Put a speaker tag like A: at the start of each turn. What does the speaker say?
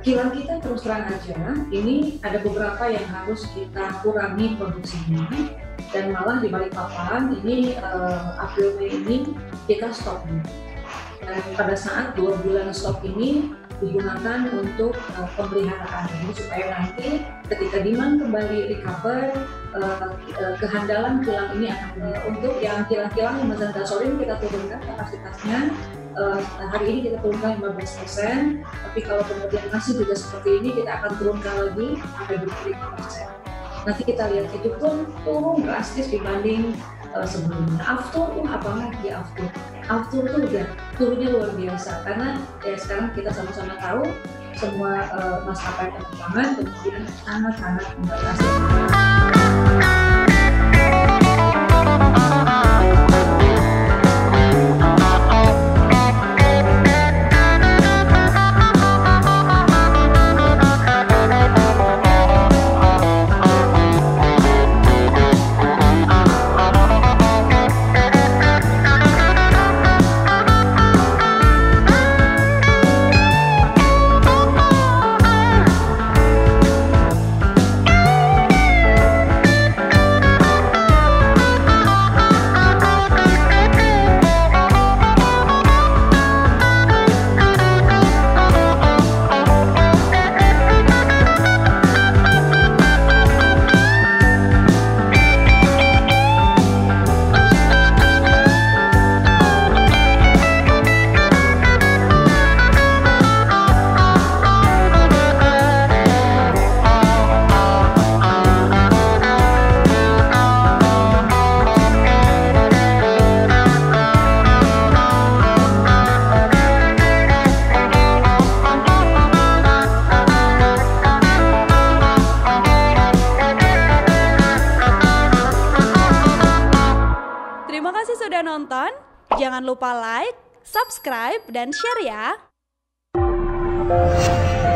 A: Kilang kita terus terang aja, ini ada beberapa yang harus kita kurangi produksinya, dan malah di Balikpapan ini April Mei ini kita stop. Dan pada saat 2 bulan stop ini digunakan untuk pemeliharaan, jadi supaya nanti ketika demand kembali recover, kehandalan kilang ini akan untuk yang kilang-kilang yang masih gasolin kita turunkan kapasitasnya. Hari ini kita turunkan 15%, tapi kalau kemudian masih juga seperti ini kita akan turunkan lagi sampai 25%. Nanti kita lihat itu pun turun drastis dibanding sebelumnya. Aftur apa lagi Aftur? Aftur tuh udah turunnya luar biasa karena ya sekarang kita sama-sama tahu semua maskapai penerbangan kemudian sangat-sangat membatasi.
B: Terima kasih sudah nonton. Jangan lupa like, subscribe, dan share ya.